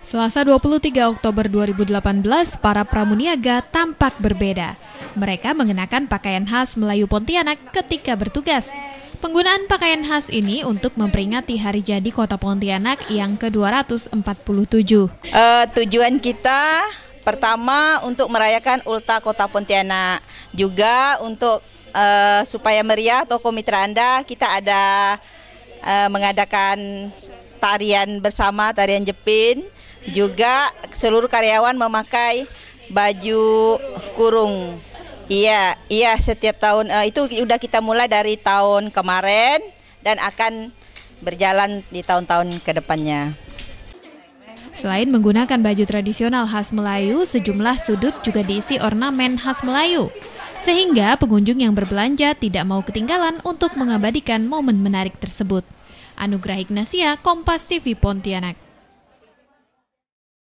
Selasa 23 Oktober 2018, para pramuniaga tampak berbeda. Mereka mengenakan pakaian khas Melayu Pontianak ketika bertugas. Penggunaan pakaian khas ini untuk memperingati hari jadi Kota Pontianak yang ke-247. Tujuan kita pertama untuk merayakan Ulta Kota Pontianak. Juga untuk supaya meriah toko mitra Anda, kita ada mengadakan tarian bersama, tarian jepin. Juga seluruh karyawan memakai baju kurung. Iya, setiap tahun itu udah kita mulai dari tahun kemarin dan akan berjalan di tahun-tahun ke depannya. Selain menggunakan baju tradisional khas Melayu, sejumlah sudut juga diisi ornamen khas Melayu. Sehingga pengunjung yang berbelanja tidak mau ketinggalan untuk mengabadikan momen menarik tersebut. Anugrah Ignasia, Kompas TV Pontianak.